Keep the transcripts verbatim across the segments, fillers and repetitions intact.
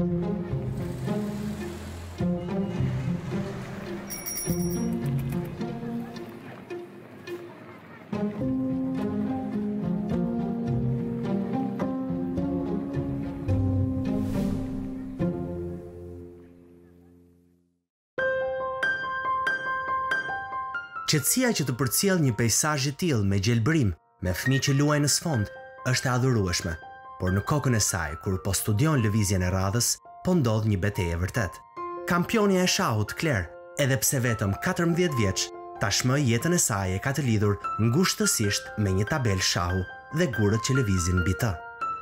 Qetësia që të përcjell një peizazh i tillë me gjelbërim, me fëmijë që luajnë në sfond, është e adhurueshme, por në kokën e saj, kur po studion lëvizjen e radhës, po ndodh një betejë vërtet. Kampionja e shahut Claire, edhe pse vetëm katërmbëdhjetë vjeç, tashmë jetën e saj e ka të lidhur ngushtësisht me një tabel shahu dhe gurët që lëvizin mbi të.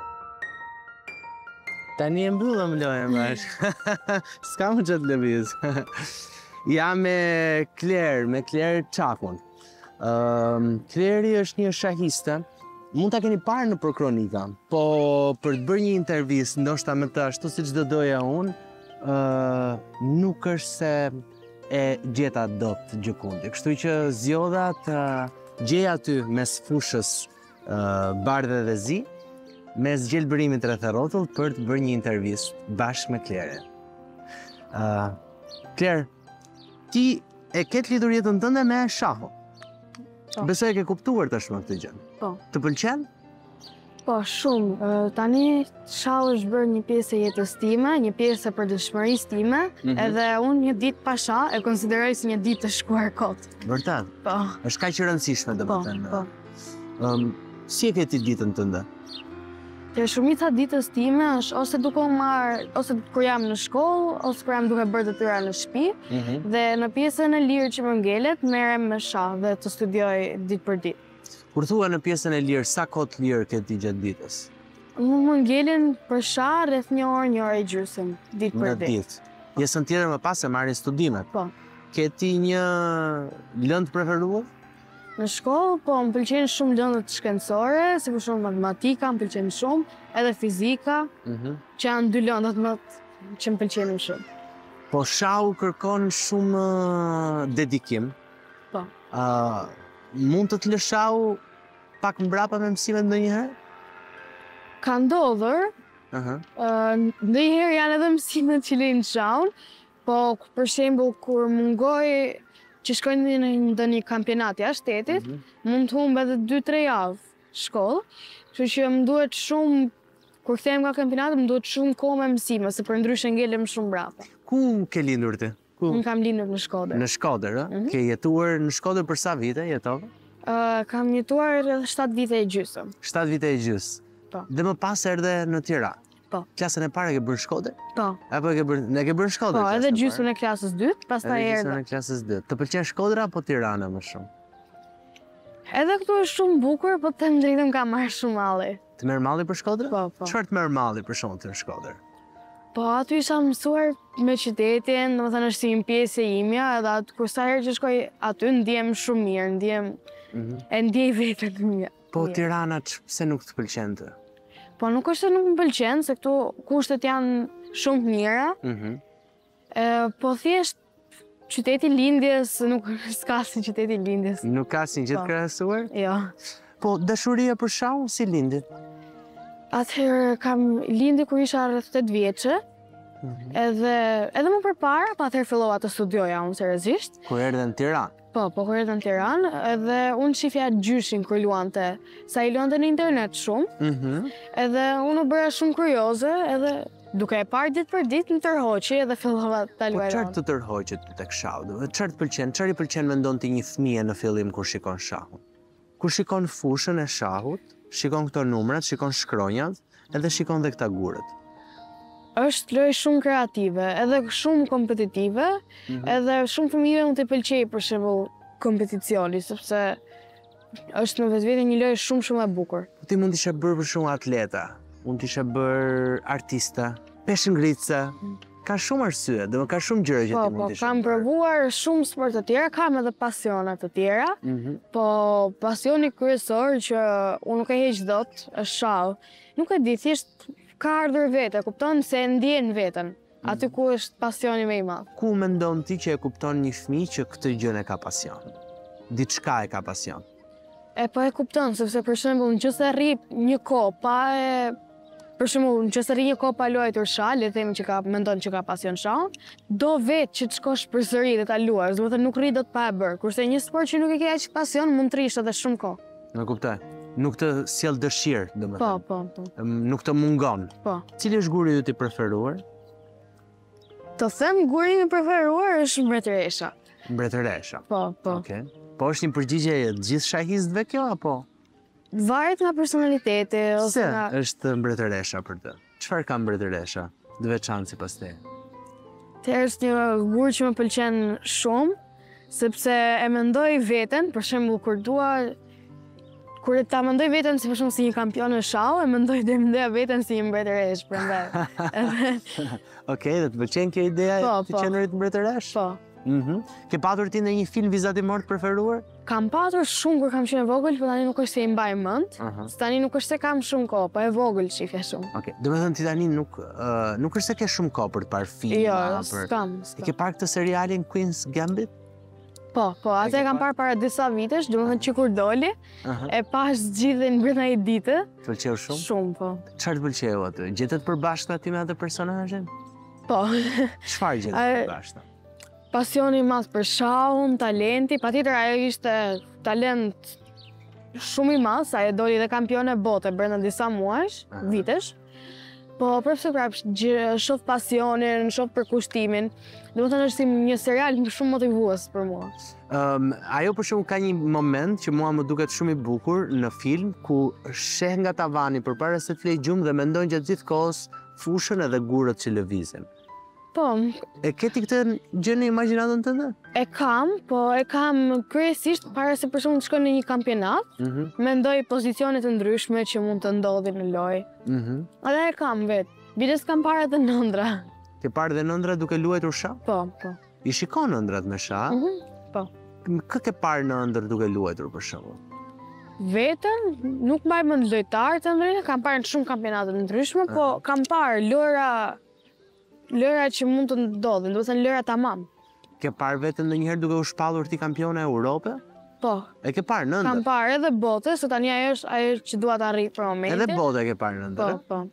Tani e mbyllëm lojën bashkë. S'ka më që të lëviz. Jam me Claire, me Claire Çakun. Um, Claire është një shahiste. Mund ta keni parë në kronika, po për të bërë një intervistë, ndoshta me të ashtu siç do doja unë, uh, nuk është se e gjeta dot gjëkundi. Kështu që zgjodha të gjej aty mes fushës uh, bardhe dhe zi, mes gjelbërimit rreth rrotull për të bërë një intervistë bashkë me Claire. Uh, Claire, ti e ke lidhur jetën tënde me shahu. Po. Besoj e ke kuptuar tashmë këtë gjë. Po. Të pëlqen? Po, shumë. Tani shahu është bërë një pjesë e jetës time, një pjesë e përditshmërisë time, Mhm. edhe unë një ditë pa shah e konsideroj si një ditë të shkuar kot. Vërtet? Po. Është kaq e rëndësishme Po, domethënë. po. Um, si e ke ti ditën tënde? Te shumica ditës time është ose duke u marr, ose kur jam në shkollë, ose kur jam duke bërë detyra në shtëpi, Mhm. dhe në pjesën e lirë që më ngelet, merrem me shah dhe të studioj ditë për ditë. Kur thua në pjesën e lirë, sa kohë të lirë ke ti gjatë ditës? Më më ngelen për shah rreth një orë, një orë e gjysmë, ditë për Në ditë. ditë. Pjesën tjetër më pas e marrin studimet. Po. Ke ti një lëndë preferuar? Në shkollë, po, më pëlqen shumë lëndët shkencore, si për shumë matematika, më pëlqen shumë, edhe fizika, Mhm. që janë dy lëndat më t- që më pëlqenin shumë. Po shahu kërkon shumë uh, dedikim. Po. Uh, mund të të lë shahu pak mbrapa me mësimet ndonjëherë? Ka ndodhur, Aha. uh, ndonjëherë janë edhe mësimet që lejnë shahun, po për shembull kur mungoj që shkojnë në ndonjë kampionat jashtë shtetit, Mhm. mund të humb edhe dy tre javë shkollë, kështu që më duhet shumë, kur kthehem nga kampionati, më duhet shumë kohë me mësime, se për ndryshe ngelem shumë brapa. Ku ke lindur ti? Ku? Unë kam lindur në Shkodër. Në Shkodër, ë? Mhm. Ke jetuar në Shkodër për sa vite jetove? Uh, kam jetuar edhe shtatë vite e gjysmë. shtatë vite e gjys. Po. Dhe më pas erdhe në Tiranë. Po. Klasën e parë e ke bërë në Shkodër? Po. Apo e ke bërë, ne ke bërë në Shkodër? Po, klasën edhe e parë? gjysmën e klasës dytë, pastaj Edhe gjysmën erdha. e klasës dytë. Të pëlqen Shkodra apo Tirana më shumë? Edhe këtu është shumë bukur, po të them drejtën ka marrë shumë malli. Të merr malli për Shkodrën? Po, po. Çfarë të merr malli për shkak të në Shkodër? Po, aty isha mësuar me qytetin, domethënë është si një pjesë e imja, edhe atë kur sa herë që shkoj aty ndiem shumë mirë, ndiem Mhm. e ndjej veten mirë. Po mirë. Tirana ç- pse nuk të pëlqen të? Po nuk është se nuk më pëlqen, se këtu kushtet janë shumë të mira, Mhm. e, po thjesht qyteti lindjes nuk s'ka si qyteti lindjes. Nuk ka asnjë gjë të Po. krahasuar? Jo. Po dashuria për shkak si lindi? Atëherë kam lindi kur isha rreth tetë vjeçë, edhe edhe më përpara, pa atëherë fillova të studioja unë seriozisht. Kur erdhe në Tiranë. Po, po kur erdha në Tiranë, edhe unë shifja gjyshin kur luante, sa i luante në internet shumë, Mhm. edhe unë u bëra shumë kurioze, edhe duke e parë ditë për ditë në tërhoqi edhe fillova ta Po luaj. çfarë të tërhoqet tek shahu? Do të çfarë të pëlqen? Çfarë i pëlqen mendon ti një fëmijë në fillim kur shikon shahun? Kur shikon fushën e shahut, shikon këto numrat, shikon shkronjat, edhe shikon dhe këta gurët. Është lojë shumë kreative, edhe shumë kompetitive, Mhm. edhe shumë fëmijëve mund të pëlqejë për shembull kompeticioni, sepse është në vetvete një lojë shumë shumë e bukur. Po ti mund t'ishe bërë për shumë atleta, mund t'ishe bërë artista, peshëngritëse, ka shumë arsye, dhe më ka shumë gjëra që Po, ti po, mund t'ishe kam bërë. provuar shumë sport të tjera, kam edhe pasionet të tjera, Mhm. po pasioni kryesor që unë nuk e heq dot është shahu. Nuk e di, thjesht ka ardhur vete, kupton se e ndjen veten. Aty ku është pasioni më i madh. Ku mendon ti që e kupton një fëmijë që këtë gjën e ka pasion? Diçka e ka pasion. E po e kupton, sepse për shembull nëse rri një kohë pa e për shembull, nëse rri një kohë pa luajtur shah, le të themi që ka mendon që ka pasion shah, do vetë që të shkosh përsëri dhe ta luash, do të thënë nuk rri dot pa e bërë. Kurse një sport që nuk e ke aq pasion, mund të rish edhe shumë kohë. Në kuptoj. Nuk të sjell dëshirë, Po, domethënë. po, po. Ëm, Nuk të mungon. Po. Cili është guri yt i preferuar? Të them guri im i preferuar është mbretëresha. Mbretëresha. Po, po. Okej. Po është një përgjigje e gjithë shahistëve kjo apo? Varet nga personaliteti ose Se nga është mbretëresha për të? Çfarë ka mbretëresha? Të veçantë sipas teje. Të është një gur që më pëlqen shumë, sepse e mendoj veten, për shembull kur dua kur ta mendoj veten si për shembull si një kampion në shau, e mendoj dhe mendoja veten si një mbretëresh, prandaj. Edhe Okej, dhe të pëlqen kjo ideja e Po, të po. qenurit mbretëresh? po. Mhm. Ke patur ti ndonjë film vizatimor të preferuar? Kam patur shumë kur kam qenë e vogël, por tani nuk është se i mbaj mend. Aha. Se tani nuk është se kam shumë kohë, po e vogël shifja shumë. Okej, do të thënë ti tani nuk ë, nuk është se ke shumë kohë për të parë filma, Jo, për s'kam. E s'kam. ke parë këtë serialin Queen's Gambit? Po, po, atë e kam parë para disa vitesh, domethënë që kur doli, Aha. e pash gjithë në brenda një dite, Të pëlqeu shumë? shumë po. Çfarë të pëlqeu aty? Gjetet përbashkëta ti me atë personazhin? Po. Çfarë gjetet A- përbashkëta? Pasioni i madh për shahun, talenti, patjetër ajo ishte talent shumë i madh, sa e doli dhe kampione bote brenda disa muajsh, Aha. vitesh. Po prapë prapë gjë- shoh pasionin, shoh përkushtimin. Domethënë është si një serial shumë motivues për mua. Um, ajo për shumë ka një moment që mua më duket shumë i bukur në film ku sheh nga tavani përpara se të lejë gjumë dhe mendon gjatë gjithë kohës fushën edhe gurët që lëvizin. Po, E ke ti këtë gjë në imagjinatën tënde? e kam, po e kam kryesisht para se për shembull të shkoj në një kampionat, Mhm. mendoj pozicione të ndryshme që mund të ndodhin në lojë. Mhm. Edhe e kam vetë. Bides kam parë edhe nëndra. Ke parë dhe nëndra duke luajtur shah? Po, po. I shikon nëndrat me shah? Mhm. Po. Kë ke parë nëndër duke luajtur për shembull? Vetën, nuk mbaj mend lojtarë të ndryshme, kam parë në shumë kampionate të ndryshme, po kam parë lojra lojra që mund të ndodhin, do të thënë lojra tamam. Ke parë vetëm ndonjëherë duke u shpallur ti kampione e Europë? Po, E ke parë kam nëndër? parë edhe bote, se tani ajo është ajo që dua ta arrij për momentin. Edhe bote e ke parë nëndër? Po, e? po.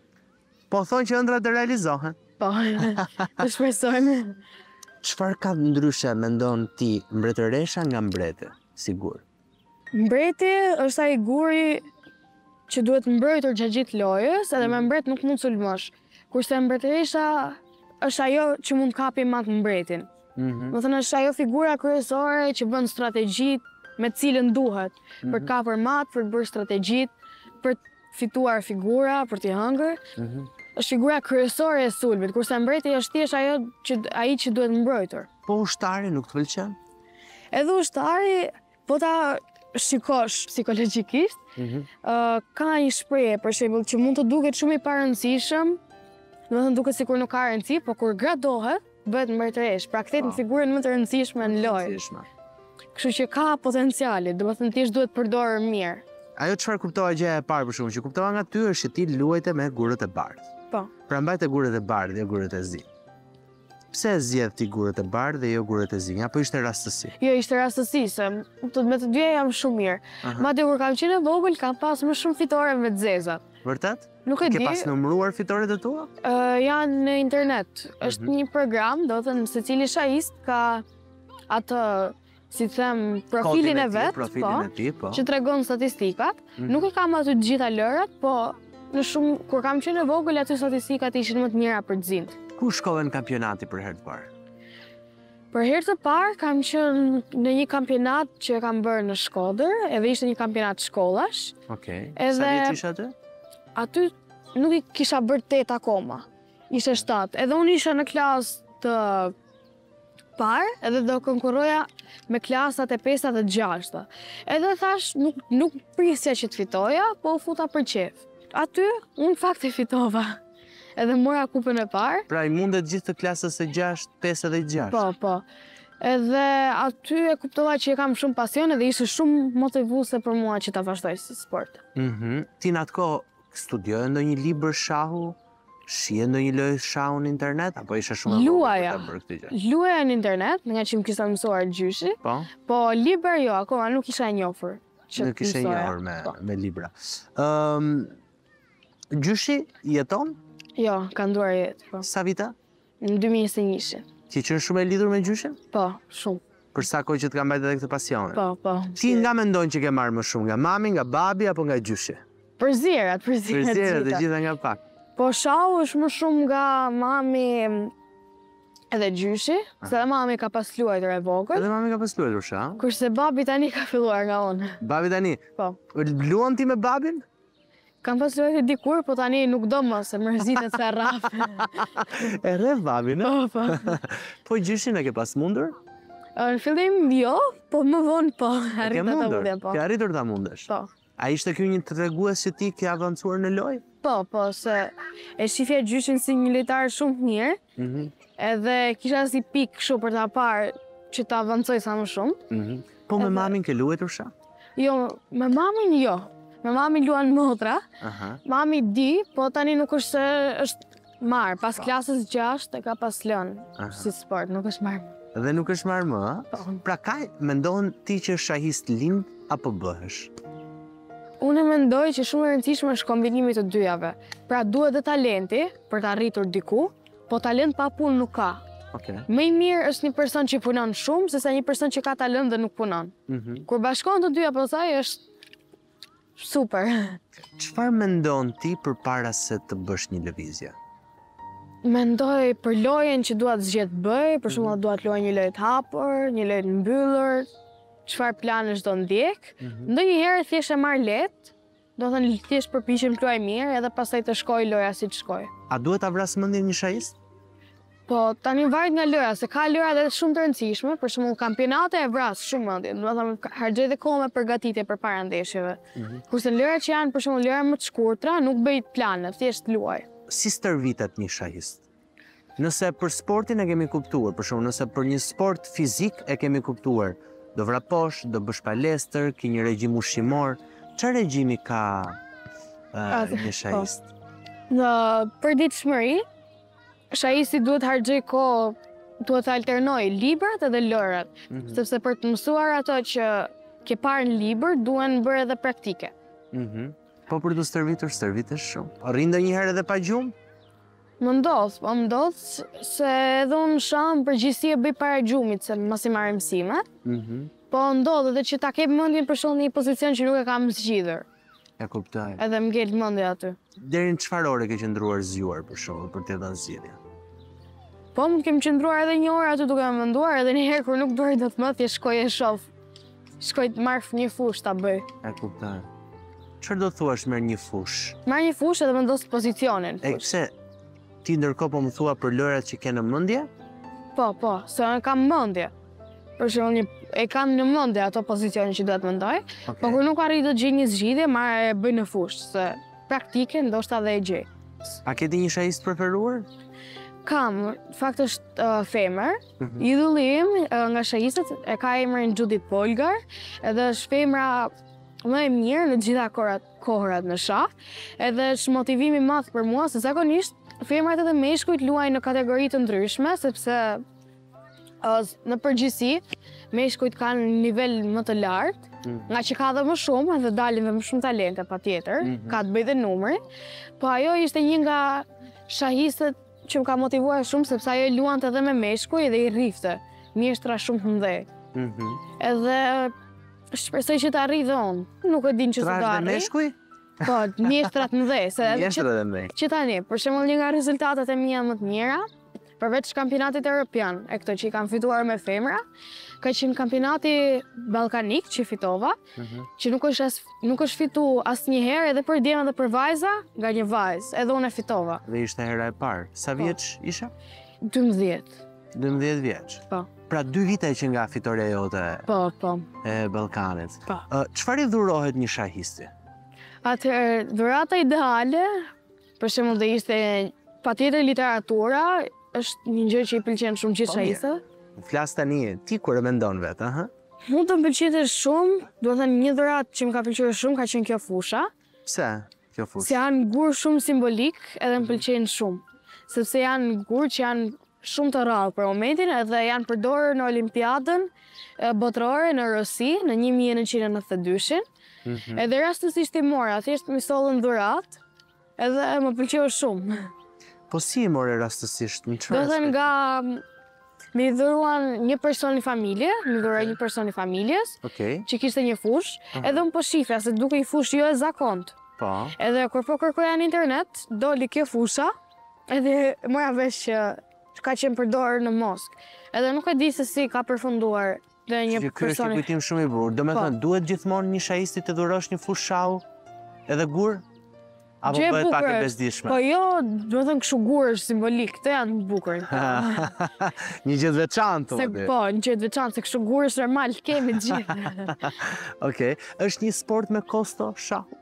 Po thonë që ëndrat të realizohen. Po. Të shpresojmë. Çfarë ka ndryshe mendon ti mbretëresha nga mbreti? Sigur. Mbreti është ai guri që duhet mbrojtur gjatë gjithë lojës, edhe me mbret nuk mund sulmosh. Kurse mbretëresha është ajo që mund kapi mat mbretin. Mhm. Do thënë është ajo figura kryesore që bën strategjitë me cilën duhet për të kapur mat, për të bërë strategjitë, për të fituar figura, për t'i hëngër. Mhm. Është figura kryesore e sulmit, kurse mbreti është thjesht ajo që ai që duhet mbrojtur. Po ushtari nuk të pëlqen? Edhe ushtari, po ta shikosh psikologjikisht, Mhm. ë, ka një shprehje për shembull që mund të duket shumë i parëndësishëm, do të thënë duket sikur nuk ka rëndësi, po kur gradohet, bëhet mbretëresh, pra kthehet në Po. figurën më të rëndësishme në lojë. Rëndësishme. Kështu që ka potenciale, do të thënë thjesht duhet përdorur mirë. Ajo çfarë kuptova gjëja e parë për shkakun që kuptova nga ty është që ti luajte me gurët e bardhë. Po. Pra mbajte gurët e bardhë, jo gurët e zi. Pse e zgjedh ti gurët e bardhë dhe jo gurët e zi? Apo ishte rastësi? Jo, ishte rastësi, se të- me të dyja jam shumë mirë. Aha. Madje kur kam qenë e vogël, kam pas më shumë fitore me të zezat. Vërtet? Nuk e Ke di, pas numëruar fitoret e tua? ë, janë në internet. Është Mhm. një program, do të thënë secili shahist ka atë, si them, Kodin profilin e ti, vet, profilin po, e ti, po. që tregon statistikat. Mhm. Nuk e kam aty të gjitha lërat, po në shumë kur kam qenë e vogël aty statistikat ishin më të mira për të zinë. Ku shkove në kampionati për herë të parë? Për herë të parë kam qenë në një kampionat që e kam bërë në Shkodër, edhe ishte një kampionat shkollash. Okej. Edhe- Sa vjeç ishe aty? Aty nuk i kisha bërë tet akoma. Ishte shtatë. Edhe unë isha në klasë të parë, edhe do konkurroja me klasat e pesta dhe gjashta. Edhe thash, nuk, nuk prisja që të fitoja, po u futa për qef. Aty, unë fakt e fitova. Edhe mora kupën e parë. Pra i mundet gjithë të klasës së gjashtë, pesë dhe gjashtë. Po, po. Edhe aty e kuptova që e kam shumë pasion dhe ishte shumë motivuese për mua që ta vazhdoj si sport. Mhm. Ti në atë kohë studioje ndonjë libër shahu? Shije ndonjë lojë shahu në internet? Apo ishe shumë e vogël Luaja. për ta bërë këtë gjë? Luaja në internet, nga që më kisa mësuar gjyshi, Po? po liber jo, akoma nuk isha e njohur. që Nuk të ishe mësoja. njohur me, Po. me libra. Um, Gjyshi jeton? Jo, ka nduar jetë, po. Sa vita? Në dy mijë e njëzet e një. Ti qenë shumë e lidhur me gjyshin? Po, shumë. Për sa kohë që të ka mbajtur edhe këtë pasionin? Po, po. Ti nga mendon që ke marrë më shumë, nga mami, nga babi apo nga gjyshi? Për zjerat, për zjerat. Për zjerat, të gjitha. gjitha nga pak. Po shau është më shumë nga mami edhe gjyshi, se dhe mami ka pas luajtur e vogël, Edhe mami ka pas luajtur sha? kurse babi tani ka filluar nga unë. Babi tani? Po. Luan ti me babin? Kam pas luajtur dikur, po tani nuk do më, se mërzitet se rraf. E rref babin, e? Po, po. Po gjyshin e ke pas mundur? Në fillim jo, po më vonë po. Ke Arrita ta mundur? mundja, po. Ke arritur ta mundesh? Po. A ishte kjo një tregues që ti ke avancuar në lojë? Po, po, se e shifja gjyshin si një lojtar shumë të mirë, Mhm. edhe kisha si pikë kështu për ta parë që ta avancoj sa më shumë. Mhm. Po me Edhe- mamin ke luajtur sha? Jo, me mamin jo. Me mamin luan motra, Aha. mami di, po tani nuk është se është marrë. Pas klasës gjashtë e ka pas lënë Aha. si sport, nuk është marrë. Dhe nuk është marrë më, a? Po. Pra ka, mendon ti që shahist lind apo bëhesh? Unë mendoj që shumë e rëndësishme është kombinimi të dyjave. Pra duhet dhe talenti për të arritur diku, po talent pa punë nuk ka. Okej. Më i mirë është një person që punon shumë, se sa një person që ka talent dhe nuk punon. Mhm. Kur bashkon të dyja pastaj është super. Çfarë mendon ti përpara se të bësh një lëvizje? Mendoj për lojen që dua të zgjedh bëj, për shembull dua të luaj një lojë të hapur, një lojë të mbyllur, çfarë planesh do ndjek. Ndonjëherë thjesht e marr lehtë, do të thënë thjesht përpiqem të luaj mirë edhe pastaj të shkoj loja si të shkoj. A duhet ta vras mendjen një shahist? Po tani varet nga lojra, se ka lojra edhe shumë të rëndësishme, për shembull kampionate e vras shumë mendjen, do të thënë harxoj dhe kohë me përgatitje përpara ndeshjeve. Kurse lojrat që janë për shembull lojra më të shkurtra, nuk bëj plane, thjesht luaj. Si stërvitet një shahist? Nëse për sportin e kemi kuptuar, për shumë nëse për një sport fizik e kemi kuptuar, do vraposh, do bësh palestër, ke një regjim ushqimor, çfarë regjimi ka uh, Atë, një shahist? Në përditshmëri, shahisti duhet harxoj kohë, duhet të alternoj librat edhe lojrat, sepse për të mësuar ato që ke parë në libër, duhen bërë edhe praktike. Mhm. Po për të stërvitur, stërvitesh shumë. Arrin ndonjëherë edhe pa gjumë? Më ndodh, po më ndodh se edhe unë sham përgjithësi e bëj para gjumit, se mos i marr mësime. Mhm. Po ndodh edhe që ta kep mendjen për shkak në një pozicion që nuk e kam zgjidhur, Ja kuptoj. edhe më ngel mendja aty. Deri në çfarë ore ke qëndruar zgjuar për shembull për të dhënë zgjidhje? Po më kem qëndruar edhe një orë aty duke më menduar, edhe një herë kur nuk duhet të më thjesht shkoj e shoh. Shkoj të marr një fushë ta bëj. Ja kuptoj. Çfarë do thuash merr një fush? Marr një fushë edhe vendos pozicionin. E fushë. pse ti ndërkohë po më thua për lojrat që ke në mendje? Po, po, se unë kam mendje. Për shembull, një e kam në mendje ato pozicione që duhet mendoj, po kur nuk arrit të gjej një zgjidhje, marr e bëj në fushë, se praktike ndoshta edhe e gjej. A ke di një shahist preferuar? Kam, në fakt është uh, femër, idolli im uh, nga shahistët e ka emrin Judith Polgar, edhe është femra më e mirë në gjitha kohrat, kohrat në shah, edhe është motivimi i madh për mua, se zakonisht femrat edhe meshkujt luajnë në kategori të ndryshme, sepse uh, në përgjithësi meshkujt kanë një nivel më të lartë, nga që ka dhe më shumë, edhe dalin dhe më shumë talente patjetër, ka të bëjë dhe numri, po ajo ishte një nga shahistët që më ka motivuar shumë, sepse ajo luante edhe me meshkuj dhe i rrifte, mjeshtra shumë të mëdhej. Mhm. Edhe shpresoj që të arri dhe unë. Nuk e din që se Trash do dhe arri. meshkuj? Po, mjeshtrat mëdhej, se edhe që, Mjeshtrat edhe me. që tani, për shembull një nga rezultatet e mia më të mira, përveç kampionatit evropian, e këto që i kam fituar me femra, ka qenë kampionati ballkanik që fitova, që nuk është as, nuk është fitu asnjëherë edhe për djema dhe për vajza, nga një vajzë, edhe unë e fitova. Dhe ishte hera e parë. Sa vjeç isha? dymbëdhjetë. dymbëdhjetë vjeç. Po, Pra dy vite që nga fitoria jote po, po. e Ballkanit. Po. Ë, çfarë i dhurohet një shahisti? Atëherë, dhurata ideale, për shembull dhe ishte patjetër literatura, është një gjë që i pëlqen shumë gjithë Po, mirë. shahistëve. Flas tani ti kur e mendon vetë, aha? Mund të më pëlqente shumë, do të thënë një dhuratë që më ka pëlqyer shumë ka qenë kjo fusha, Pse kjo fushë? se janë gur shumë simbolik edhe më pëlqejnë shumë, sepse janë gur që janë shumë të rrallë për momentin edhe janë përdorur në Olimpiadën e botërore në Rosi në një mijë e nëntëqind e nëntëdhjetë dy-shin. Mhm. Edhe rastësisht i mora, thjesht më sollën dhuratë, edhe më pëlqeu shumë. Po si e more rastësisht? Në Do çfarë? thënë aspekt? nga mi dhuruan një person i familje, mi dhuroi një person i familjes, Okej, që kishte një fush, edhe unë po shifja se duke i fush jo e zakont. po. Edhe kur po kërkoja në internet, doli kjo fusha, edhe moja vesh që ka qenë përdorur në Mosk. Edhe nuk e di se si ka përfunduar dhe një Që ky është një person. kujtim shumë i bukur. Do me Po. thënë, duhet gjithmonë një shahisti të dhurosh një fushë shahu edhe gur? Apo Gjë e bëhet pak e bukur, bezdishme? Po jo, do të thënë kështu gurësh simbolik, këto janë të bukur. Një gjë të veçantë. Se thotë. po, një gjë të veçantë, se kështu gurësh normal kemi të gjithë. Okej, është një sport me kosto shahu?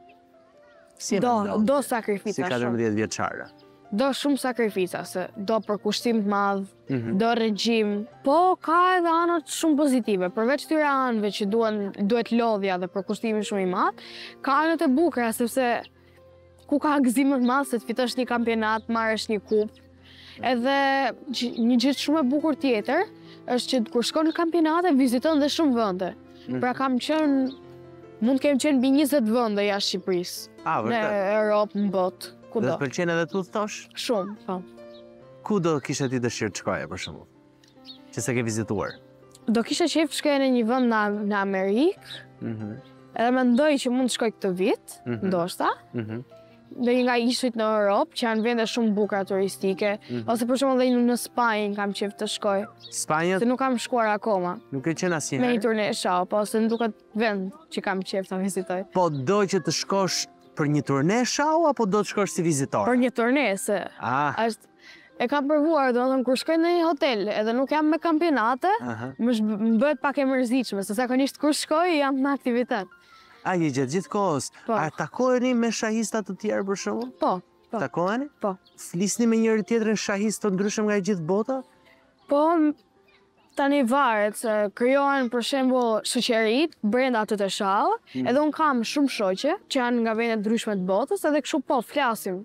Si e Do, mendon? do Si sakrifica shumë. katërmbëdhjetë vjeçare. Do shumë sakrifica, se do përkushtim të madh, Mhm. do regjim. Po, ka edhe anët shumë pozitive. Përveç këtyre anëve që duan, duhet lodhja dhe përkushtimi shumë i madh, ka anët e bukura, sepse ku ka gëzim të madh se të fitosh një kampionat, marrësh një kupë. Edhe gj- një gjë shumë e bukur tjetër është që kur shkon në kampionate viziton dhe shumë vende. Pra kam qenë, mund të kem qenë mbi njëzet vende jashtë Shqipërisë, A, në vërtet? Europë, në botë, Dhe kudo. të pëlqen edhe tu të thosh? Shumë, po. Ku do kishe ti dëshirë të shkoje, për shembull? Që se ke vizituar? Do kisha qejf të shkoja në një vend në, në Amerikë, Mhm, edhe mendoj që mund të shkoj këtë vit, Mhm. ndoshta, mhm. në një nga ishujt në Europë, që janë vende shumë bukura turistike, Mhm. ose për shembull edhe në Spanjë kam qejf të shkoj, Spanja se nuk kam shkuar akoma nuk e qenë me një asnjëherë. turne shau, po se më duket vend që kam qejf ta vizitoj. Po do që të shkosh për një turne shau apo do të shkosh si vizitor? Për një turne, se Ah, është e kam provuar, do të thënë kur shkoj në një hotel edhe nuk jam me kampionate, aha. më shb- më bëhet pak e mërzitshme, se zakonisht kur shkoj jam në aktivitet. A je gjatë gjithë kohës? Po. A takoheni me shahista të tjerë për shembull? Po, po, Takoheni? po. Flisni me njëri tjetrin shahist të ndryshëm nga e gjithë bota? Po, m- tani varet se krijohen për shembull shoqërit brenda atë të shall, edhe un kam shumë shoqe që janë nga vende të ndryshme të botës, edhe kështu po flasim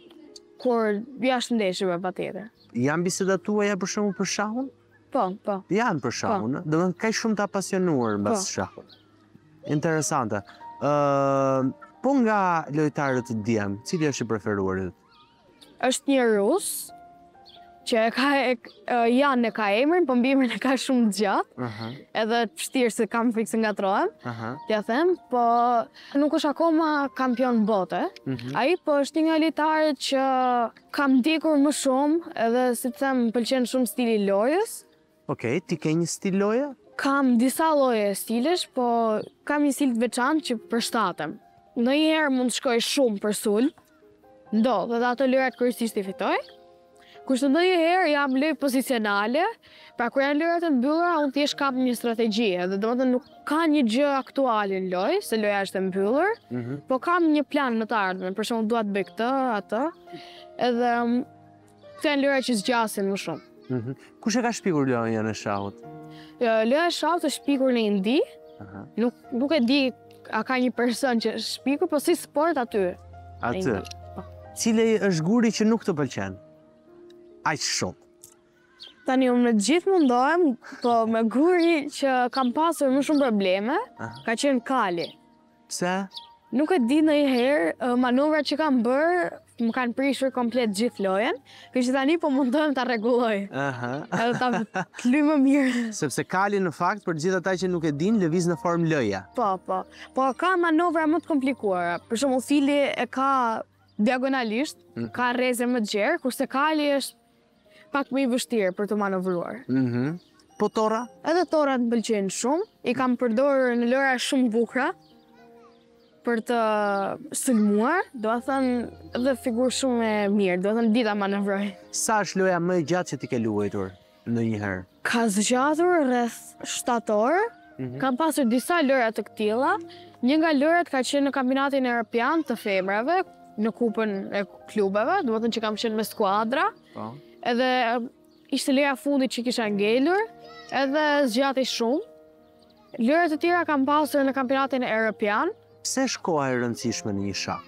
kur jashtë ndeshjeve patjetër. Janë bisedat tuaja për shembull për shahun? Po, po. Janë për shahun, ë? Do të thënë kaq shumë të apasionuar mbas Po. shahut. Interesante. Ë, po nga lojtarët të djem, cili është i preferuarit? Është një rus që e ka e, e, janë e ka emrin, po mbi emrin e ka shumë gjatë, Aha, edhe të vështirë se kam frikë se ngatrohem, aha. t'ja them, po nuk është akoma kampion bote. Mhm. Ai po është një nga lojtarët që kam ndjekur më shumë, edhe si të them, më pëlqen shumë stili i lojës. Okej, ti ke një stil loje? Kam disa lloje stilesh, po kam një stil të veçantë që përshtatem. Ndonjëherë mund të shkoj shumë për sulm, ndodh, edhe ato lojrat kryesisht i fitoj. Kurse ndonjëherë jam lojë pozicionale, pra kur janë lojrat e mbyllura, unë thjesht kam një strategji, edhe domethënë nuk ka një gjë aktuale në lojë, se loja është e mbyllur, Mhm. po kam një plan në të ardhmen, për shembull dua të bëj këtë, atë, edhe mm, këto janë lojra që zgjasin më shumë. Mhm. Kush e ka shpikur lojën e shahut? Jo, Loja e shahut është shpikur në Indi, Aha. nuk, nuk e di a ka një person që është shpikur, po si sport aty. në Atë. Indi. Po. Cili është guri që nuk të pëlqen? Aq shumë. Tani unë me gjithë mundohem, po me guri që kam pasur më shumë probleme, Aha. ka qenë kali. Pse? Nuk e di ndonjëherë uh, manovrat që kam bërë më kanë prishur komplet gjithë lojen, kështu që tani po mundohem ta rregulloj. Aha. Edhe ta të luaj më mirë. Sepse kali në fakt për gjithë ata që nuk e din lëviz në formë lëja. Po, po. Po ka manovra më të komplikuara. Për shembull, fili e ka diagonalisht, ka rreze më të gjerë, kurse kali është pak më i vështirë për të manovruar. Mhm. Po torra? Edhe torat më pëlqejnë shumë, i kam përdorur në lojra shumë bukura për të sulmuar, do të thënë edhe figurë shumë e mirë, do të thënë dita manovroj. Sa është loja më e gjatë që ti ke luajtur ndonjëherë? Ka zgjatur rreth shtatë orë, Mhm. kam pasur disa lojra të këtilla. Një nga lojrat ka qenë në kampionatin evropian të femrave, në kupën e klubeve, do të thënë që kam qenë me skuadra, Po. edhe ishte loja fundit që kisha ngelur, edhe zgjati shumë. Lojrat të tjera kam pasur në kampionatin evropian. Pse është koha e rëndësishme në një shah?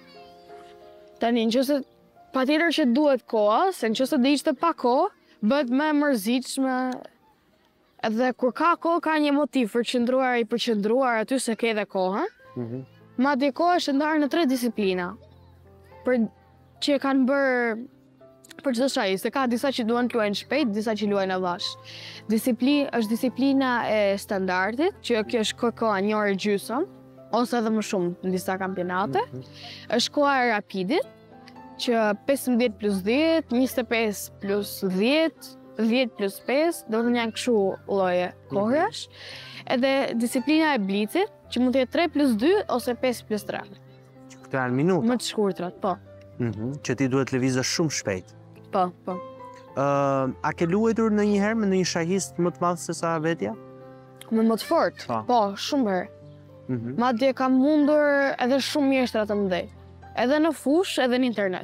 Tani, nëse patjetër që duhet koha, se nëse do ishte pa kohë, bëhet më e mërzitshme. Edhe kur ka kohë, ka një motiv për qëndruar i përqendruar aty se ke edhe kohën. Mhm. Madje koha është ndarë në tre disiplina. Për që e kanë bërë për çdo shaj, se ka disa që duan të luajnë shpejt, disa që luajnë avash. Disipli, është disiplina e standardit, që kjo është koha një orë e gjysmë, ose edhe më shumë në disa kampionate. Mm -hmm. Është koha e rapidit, që pesëmbëdhjetë plus dhjetë, njëzet e pesë plus dhjetë, dhjetë plus pesë, do të janë kështu lloje kohërash. Mm -hmm. Edhe disiplina e blitzit, që mund të jetë tre plus dy ose pesë plus tre. Këto janë minuta. Më të shkurtrat, po. Mm -hmm. Që ti duhet lëvizësh shumë shpejt. Po, po. Uh, a ke luajtur në një herë me një shahist më të madh se sa vetja? Me më të fort? Po, po shumë herë. Mm -hmm. Madje kam mundur edhe shumë mjeshtra të mëdhej. Edhe në fush, edhe në internet.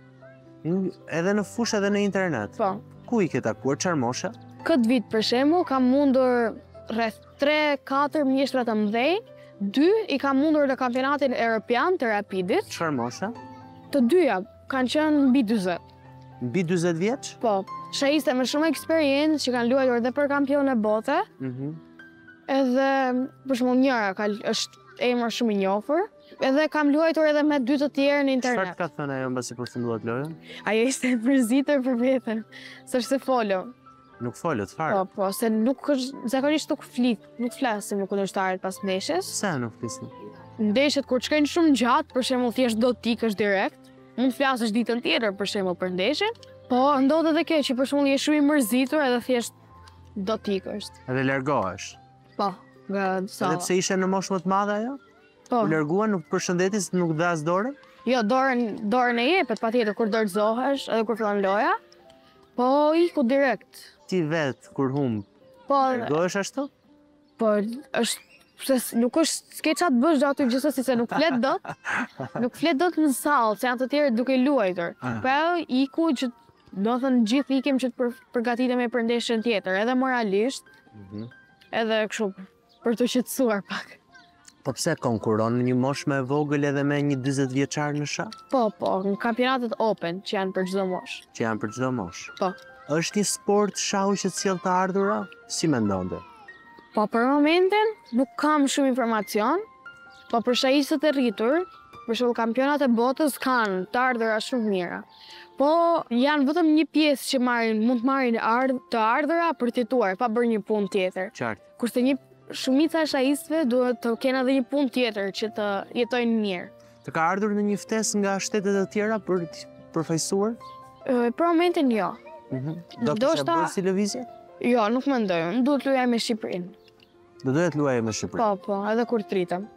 Mm, edhe në fush, edhe në internet? Po. Ku i ke takuar, çfarë moshe? Këtë vit, për shembull, kam mundur rreth tre katër mjeshtra të mëdhej. Dy i kam mundur në kampionatin evropian të rapidit. Çfarë moshe? Të dyja kanë qenë mbi dyzet. Mbi dyzet vjeç? Po. Shahiste me shumë eksperiencë që kanë luajtur edhe për kampion e bote. Mm -hmm. Edhe, për shembull, njëra ka, është emër shumë i njohur. Edhe kam luajtur edhe me dy të tjerë në internet. Çfarë ka thënë ajo mbasi përfunduat lojën? Ajo ishte e mërzitur për veten, s'është se folo. Nuk folët fare? Po, po, se nuk është, zakonisht nuk flit, nuk flasim me kundërshtarit pas ndeshjes. Pse nuk flisni? Ndeshjet kur shkojnë shumë gjatë, për shembull thjesht do tikësh direkt, mund të flasësh ditën tjetër për shembull për ndeshjen, po ndodhet edhe kjo që për shembull je shumë i mërzitur edhe thjesht do tikësh. Edhe largohesh? Po, nga salla. Edhe pse ishe në moshë më të madhe ajo? Po. U largua, nuk të përshëndeti, se nuk dha as dorën? Jo, dorën, dorën e jepet patjetër kur dorëzohesh edhe kur fillon loja. Po iku direkt. Ti vetë kur humb, Po, largohesh ashtu? po është se nuk është s'ke çfarë të bësh aty gjithsesi se nuk flet dot. Nuk flet dot në sallë, se janë të tjerë duke luajtur. Ah. Po iku që do të thënë gjithë ikim që të për, përgatitemi për ndeshjen tjetër, edhe moralisht, Mm -hmm. edhe kështu për të qetësuar pak. Po pse konkuron në një moshë më e vogël edhe me një dyzet vjeçar në shah? Po, po, në kampionatet open që janë për çdo moshë. Që janë për çdo moshë. Po. Është një sport shahu që të sjell të ardhura? Si mendonte? Po për momentin nuk kam shumë informacion, po për shahistët e rritur, për shembull kampionat e botës kanë të ardhura shumë mira. Po janë vetëm një pjesë që marrin, mund të marrin ardh, të ardhura për të jetuar, pa bërë një punë tjetër. Qartë. Kurse një shumica e shahistëve duhet të kenë edhe një punë tjetër që të jetojnë mirë. Të ka ardhur në një ftesë nga shtetet e tjera për të përfaqësuar? E, për momentin jo. Mhm. Do të Ndoshta- bërë si lëvizje? Jo, nuk mendoj, unë duhet luaj me Shqipërinë. Do doja të luajë me Shqipërinë. Po, po, edhe kur të rritem.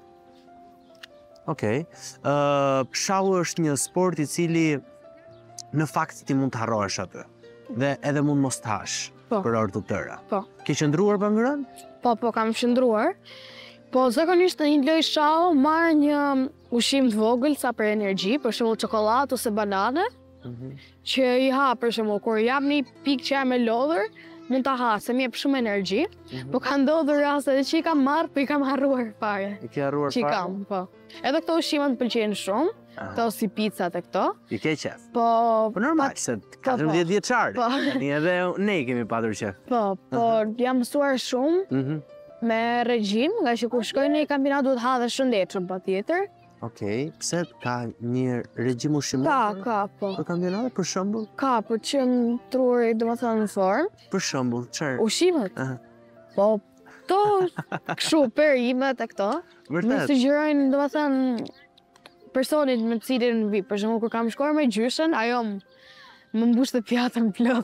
Okej. Ë, shahu është një sport i cili në fakt ti mund të harrohesh aty. Dhe edhe mund mos të hash Po. për orë të tëra. Po. Ke qëndruar për ngrënë? Po, po, kam qëndruar. Po, zakonisht në një lojë shahu marr një ushqim të vogël sa për energji, për shembull çokoladë ose banane, Mhm. që i ha për shembull kur jam një pikë që jam me lodhër, mund ta ha se më jep shumë energji, Mhm. po ka ndodhur raste që i kam marr, po i kam harruar fare. I ke harruar Që i fare? kam, po. Edhe këto ushqime më pëlqejnë shumë, Aha. këto si pizzat e këto, I ke qef. po Po normal, se katërmbëdhjetë vjeçare. Po. Tani edhe ne i kemi patur qef. po, po jam mësuar shumë Mhm. me regjim, nga që kur shkoj në një kampionat duhet ha dhe shëndetshëm patjetër. Okej, pse ka një regjim ushqimor? Ka, ka, po. Për kampionate për shembull? Ka për që më trurit, do më thënë në formë, Për shembull, çfarë? ushqimet. Aha. Po, to, kështu, perimet e këto, më Vërtet. sugjerojnë, do më thënë, personit me cilin vi. Për shembull, kur kam shkuar me gjyshen, ajo më më mbush të pjatën plot.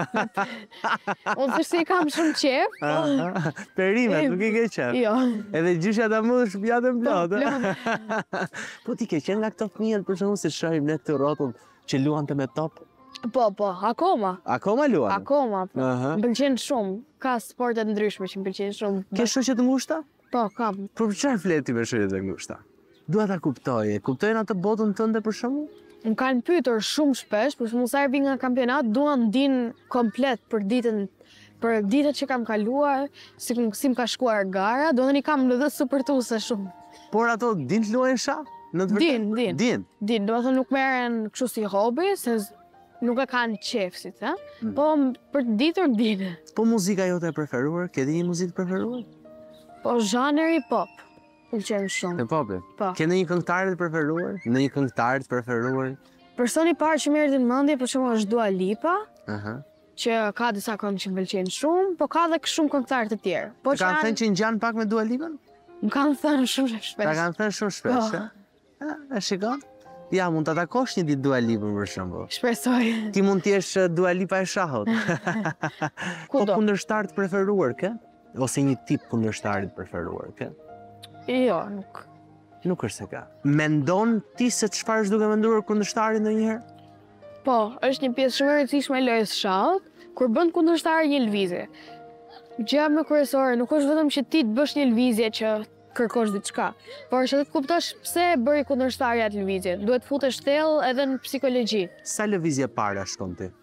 Unë thështë si kam shumë qef, po, Aha. Perimet, nuk i ke qef. jo. Edhe gjysha ta mundësh pjatën Po, plot. Po ti ke qenë nga këto fëmijët për shembull si shohim ne të rrotull që luante me top? Po, po, akoma, Akoma luan? akoma, po. Aha. Më pëlqen shumë, ka sportet ndryshme që më pëlqen shumë. Ke shoqe të ngushta? Po, kam. Për çfarë flet ti me shoqe të ngushta? Dua ta kuptoj. Kuptojnë atë botën tënde për shembull? Më kanë pyetur shumë shpesh, për shembull sa herë vi nga kampionat, duan din komplet për ditën për ditët që kam kaluar, si, si më ka shkuar gara, do të i kam edhe supërtuese shumë. Por ato din të luajnë shah? Në të vërtetë? Din, din. Din. Din, do të thënë nuk merren kështu si hobi, se z- nuk e kanë qef, si të, Mm. po m- për të ditur din. Po muzika jote e preferuar? Ke di një muzikë të preferuar? Po zhaneri pop, pëlqen E shumë. popi. Po. Ke ndonjë këngëtar të preferuar? Ndonjë këngëtar të preferuar? Personi i parë që më erdhi në mendje për shembull është Dua Lipa, Aha. që ka disa këngë që më pëlqejnë shumë, po ka edhe shumë këngëtarë të tjerë. Po Të kanë thënë që ngjan pak me Dua Lipën? më kanë thënë shumë Ta shpesh. kanë thënë shumë shpesh, Po. e? E shikon? Ja, mund ta takosh një ditë Dua Lipën për shembull. Shpresoj. Ti mund të jesh Dua Lipa e shahut. Po Kudo. kundërshtar të preferuar ke? Ose një tip kundërshtari të preferuar ke? Jo, nuk. Nuk është se ka. Mendon ti se çfarë është duke menduar kundërshtari ndonjëherë? Po, është një pjesë shumë e rëndësishme e lojës shahut, kur bën kundërshtar një lëvizje. Gjëja më kryesore nuk është vetëm që ti të bësh një lëvizje që kërkosh diçka, por është edhe të kuptosh pse e bëri kundërshtari atë lëvizje. Duhet futesh thellë edhe në psikologji. Sa lëvizje para shkon ti?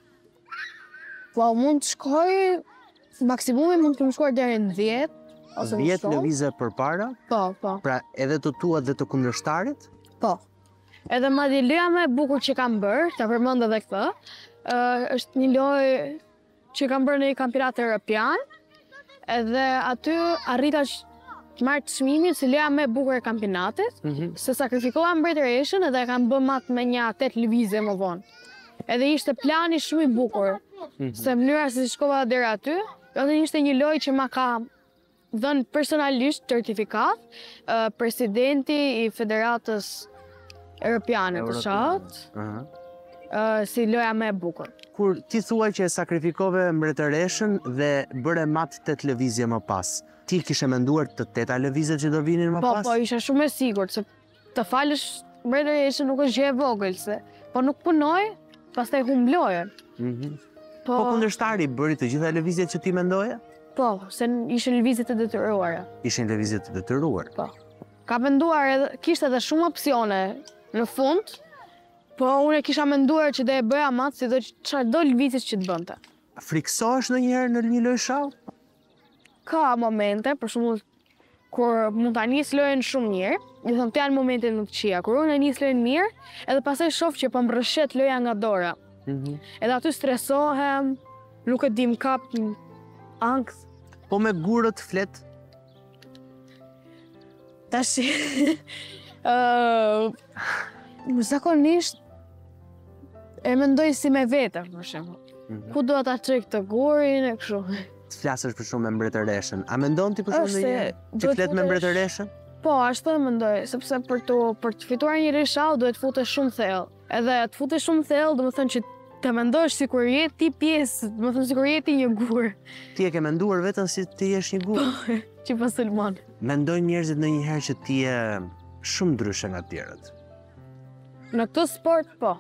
Po, mund të shkoj, maksimumi mund të më shkuar deri në dhjetë, ose më dhjetë shumë. lëvizje përpara? Po, po, Pra edhe të tua dhe të kundërshtarit? po. Edhe madje loja më e bukur që kam bërë, ta përmend edhe këtë, ë, është një lojë që kam bërë në një kampionat europian, edhe aty arrita që të marrë çmimin si loja më e bukur e kampionatit, Mhm. se sakrifikova mbretëreshën edhe e kam bërë matë me një tetë lëvizje më vonë. Edhe ishte plani shumë i bukur, se mënyra se si shkova deri aty, edhe ishte një lojë që ma ka dhënë personalisht certifikat ë, presidenti i Federatës Europiane të shahut, Aha. ë, si loja më e bukur. Kur ti thua që e sakrifikove mbretëreshën dhe bëre mat tet lëvizje më pas, ti kishe menduar të teta lëvizjet që do vinin më Po, pas? po, isha shumë e sigurt se të falësh mbretëreshën nuk është gjë e vogël, se po nuk punoj, pastaj humb lojën. Mhm. Po, Po kundërshtari bëri të gjitha lëvizjet që ti mendoje? po, se ishin lëvizje të detyruara. Ishin lëvizje të detyruar. Po. Ka menduar edhe, kishte edhe shumë opsione në fund, po unë e kisha menduar që do e bëja matë si do çfarë do lëvizjes që të bënte. Friksohesh ndonjëherë në një lojë shall? Ka momente, për shembull, kur mund ta nis lojën shumë mirë, do të thonë të janë momente më të këqija, kur unë e nis lojën mirë, edhe pastaj shoh që po mbrëshet loja nga dora. Mhm. Edhe aty stresohem, nuk e di më kap një ankth. Po me gurët flet? Tash ë zakonisht e mendoj si me vete, për shembull. Mhm. Ku do ta çoj këtë gurin e kështu. Të flasësh për shumë me mbretëreshën. A mendon ti për shumë Është ndonjëherë se që duhet flet me futesh- mbretëreshën? Po, ashtu e mendoj, sepse për të për të fituar një rishall duhet të futesh shumë thellë. Edhe të futesh shumë thellë, do të thënë që të mendosh sikur je ti pjesë, do të thënë sikur je ti një gur, Ti e ke menduar vetëm si ti jesh një gur? që pa sulmon. Mendojnë njerëzit ndonjëherë që ti je shumë ndryshe nga të tjerët. Në këtë sport, po.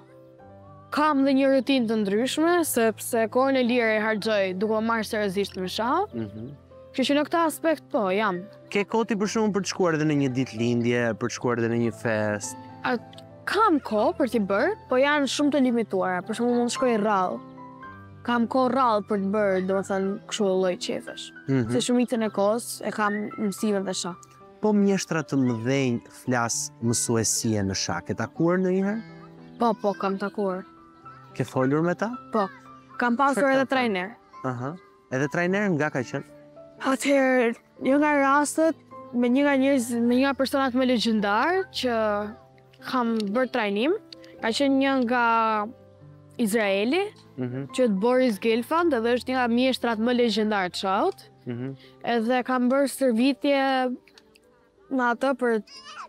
Kam dhe një rutinë të ndryshme, sepse kohën e lirë e harxoj duke marrë seriozisht me shah. Mhm. Kështu që në këtë aspekt, po, jam. Ke koti për shumë për të shkuar edhe në një ditë lindje, për të shkuar edhe në një fest. A, kam kohë për t'i bërë, po janë shumë të limituara. Për shembull mund të shkoj rrallë. Kam kohë rrallë për të bërë, domethënë kështu lloj qefesh. Mhm. Se shumicën e kohës e kam mësime dhe shah. Po mjeshtra të mëdhenj flas mësuesie në shah. Ke takuar ndonjëherë? Po, po, kam takuar. Ke folur me ta? Po, kam pasur Çfarë edhe kam trajner. Aha. Edhe trajner nga ka qenë? Atëherë, një nga rastet me një nga njerëz, me një nga personat më legjendar që kam bërë trajnim, ka qenë një nga Izraeli, Mhm. që Boris Gelfand, edhe është një nga mjeshtrat më legjendar të shahut. Mhm. Edhe kam bërë stërvitje në atë për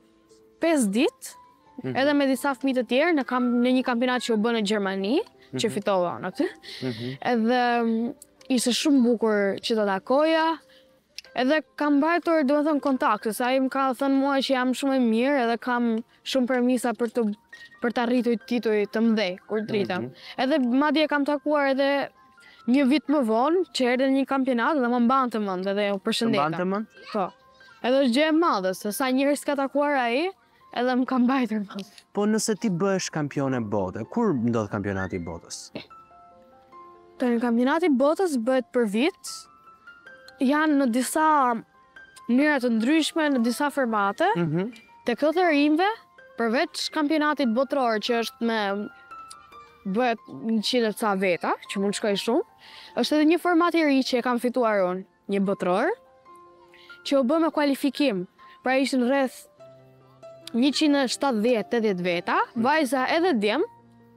pesë ditë, Mhm. edhe me disa fëmijë të tjerë në, kam, në një kampionat që u bë në Gjermani, që fitova në aty. Mhm. Edhe mm, ishte shumë bukur që të takoja, edhe kam mbajtur, do të thënë, kontakt, se ai më ka thënë mua që jam shumë e mirë edhe kam shumë përmisa për të për të arritur tituj të mëdhej kur të rritem. Mhm. Edhe madje kam takuar edhe një vit më vonë që erdhi në një kampionat dhe më mbante mend edhe u Të përshëndeta. mbante mend? Po. Edhe është gjë e madhe, se sa njerëz ka takuar ai, edhe më ka mbajtur mend. Po nëse ti bëhesh kampione bote, kur ndodh kampionati i botës? Të në kampionati i botës bëhet për vit, janë në disa mënyra të ndryshme, në disa formate. Mhm. Të këto të rinjve, përveç kampionatit botror që është me bëhet njëqind ca veta, që mund shkoj shumë, është edhe një format i ri që e kam fituar unë, një botror, që u bë me kualifikim. Pra ishin rreth njëqind e shtatëdhjetë deri te dhjetë veta, vajza edhe djem,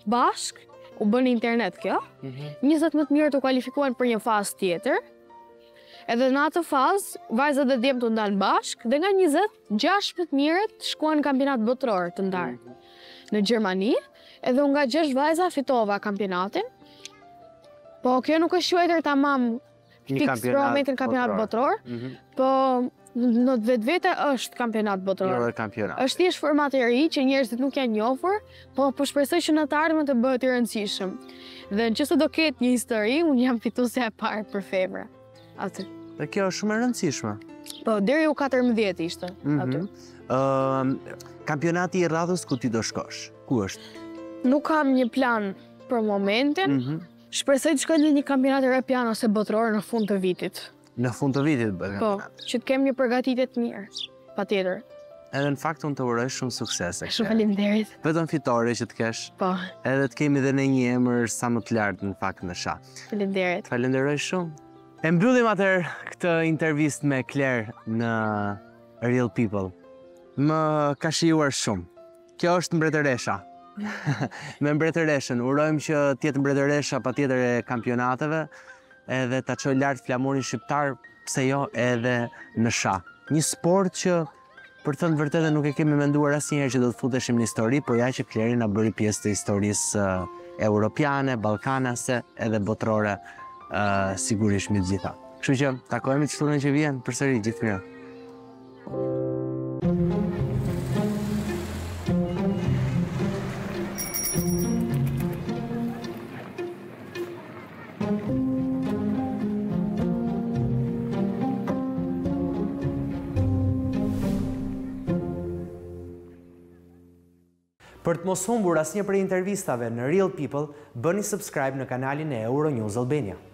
bashk, u bën internet kjo, njëzet më të mirë të kualifikuan për një fazë tjetër, edhe në atë fazë, vajzat dhe djemt të ndanë bashk, dhe nga njëzet, gjashtë më të mirët shkuan në kampionat botëror të ndarë. Në Gjermani, edhe unë nga gjashtë vajza fitova kampionatin, po kjo nuk është quajtur tamam fiks për momentin kampionat botëror, po në vetë vete është kampionat botëror. Jo, kampionat. Është thjesht format e ri që njerëzit nuk janë njohur, po po shpresoj që në të ardhmen të bëhet i rëndësishëm. Dhe nëse do ketë një histori, unë jam fituesja e parë për femra. Aty. Dhe kjo është shumë e rëndësishme. Po deri u katërmbëdhjetë ishte aty. Ë, kampionati i radhës ku ti do shkosh? Ku është? Nuk kam një plan për momentin. Shpresoj të shkoj në një kampionat evropian ose botror në fund të vitit. Në fund të vitit bëhet. Po, që të kem një përgatitje të mirë, patjetër. Edhe në fakt unë të uroj shumë sukses. Shumë faleminderit. Vetëm fitore që të kesh. Po. Edhe të kemi dhe ne një emër sa më të lartë në fakt në sha. Faleminderit. Falenderoj shumë. E mbyllim atër këtë intervistë me Claire në Real People. Më ka shijuar shumë. Kjo është mbretëresha. Me mbretëreshën, urojmë që tjetë mbretëresha pa tjetër e kampionateve, edhe ta çoj lart flamurin shqiptar, pse jo edhe në sha. Një sport që, për thënë vërtetë, nuk e kemi menduar asnjëherë që do të futeshim në histori, por ja që Claire na bëri pjesë të historisë europiane, ballkanase edhe botërore, uh, sigurisht me të gjitha. Kështu që takohemi të shtunën që vjen, përsëri gjithë mirë. Për të mos humbur asnjë prej intervistave në Real People, bëni subscribe në kanalin e Euronews Albania.